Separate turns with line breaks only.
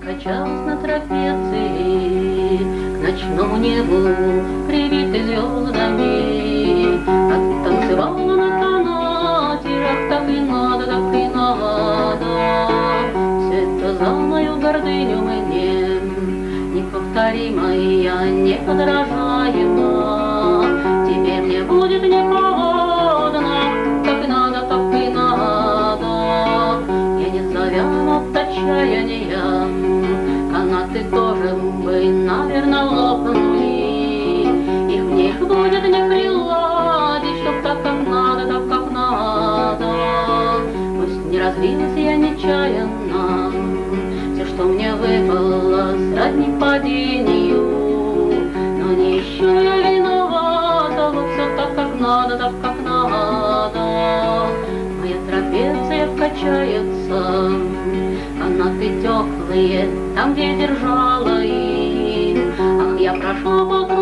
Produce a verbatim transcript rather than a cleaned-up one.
качалась на трапеции, к ночному небу, прибитой звездами, оттанцевала на канате, ах, так и надо, так и надо. Все это за мою гордыню мне неповторимая, неподражаема. Теперь мне будет неповадно, так и надо, так и надо. Я не завял от отчаяния, канаты тоже бы, наверное, лопнули. Их в них будет не приладить, чтоб так, как надо, так, как надо. Пусть не разбилась я нечаянно, все, что мне выпало, сродни падению, но не ищу я виновата, вот все так, как надо, так, как надо. Моя трапеция качается, канаты теплые, там, где держала их. Ах, я прошу,